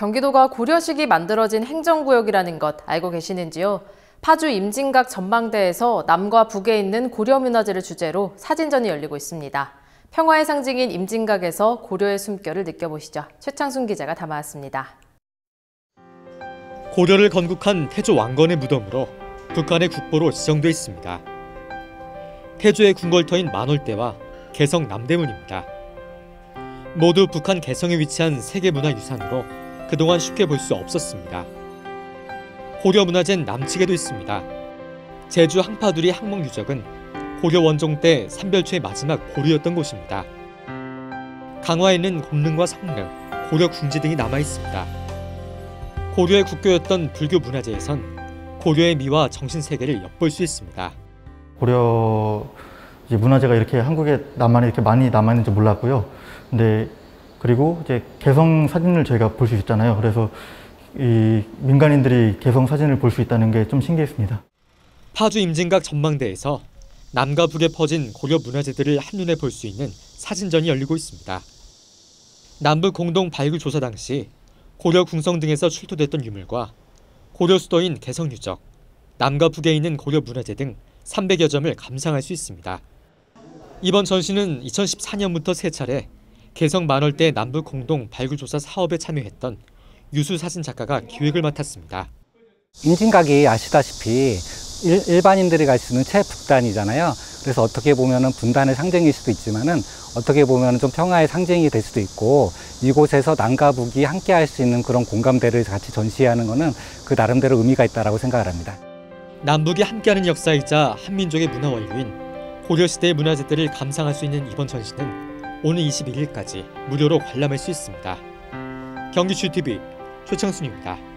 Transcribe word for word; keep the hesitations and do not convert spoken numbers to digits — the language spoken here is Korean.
경기도가 고려식이 만들어진 행정구역이라는 것 알고 계시는지요? 파주 임진각 전망대에서 남과 북에 있는 고려문화재를 주제로 사진전이 열리고 있습니다. 평화의 상징인 임진각에서 고려의 숨결을 느껴보시죠. 최창순 기자가 담아왔습니다. 고려를 건국한 태조 왕건의 무덤으로 북한의 국보로 지정돼 있습니다. 태조의 궁궐터인 만월대와 개성 남대문입니다. 모두 북한 개성에 위치한 세계문화유산으로 그동안 쉽게 볼 수 없었습니다. 고려문화재는 남측에도 있습니다. 제주 항파두리 항목유적은 고려 원종 때 삼별초의 마지막 고루였던 곳입니다. 강화에는 곰릉과 성릉, 고려 궁지 등이 남아 있습니다. 고려의 국교였던 불교 문화재에선 고려의 미와 정신세계를 엿볼 수 있습니다. 고려 이제 문화재가 이렇게 한국에 남한에 이렇게 많이 남아 있는지 몰랐고요. 근데 그리고 이제 개성 사진을 저희가 볼 수 있잖아요. 그래서 이 민간인들이 개성 사진을 볼 수 있다는 게 좀 신기했습니다. 파주 임진각 전망대에서 남과 북에 퍼진 고려 문화재들을 한눈에 볼 수 있는 사진전이 열리고 있습니다. 남북 공동 발굴 조사 당시 고려 궁성 등에서 출토됐던 유물과 고려 수도인 개성유적, 남과 북에 있는 고려 문화재 등 삼백여 점을 감상할 수 있습니다. 이번 전시는 이천십사 년부터 세 차례 개성 만월대 남북 공동 발굴 조사 사업에 참여했던 유수 사진 작가가 기획을 맡았습니다. 임진각이 아시다시피 일, 일반인들이 갈 수 있는 최북단이잖아요. 그래서 어떻게 보면 분단의 상징일 수도 있지만은 어떻게 보면 좀 평화의 상징이 될 수도 있고, 이곳에서 남과 북이 함께 할 수 있는 그런 공감대를 같이 전시하는 것은 그 나름대로 의미가 있다고 생각을 합니다. 남북이 함께하는 역사이자 한민족의 문화 원료인 고려시대의 문화재들을 감상할 수 있는 이번 전시는 오는 이십일 일까지 무료로 관람할 수 있습니다. 경기지티비 최창순입니다.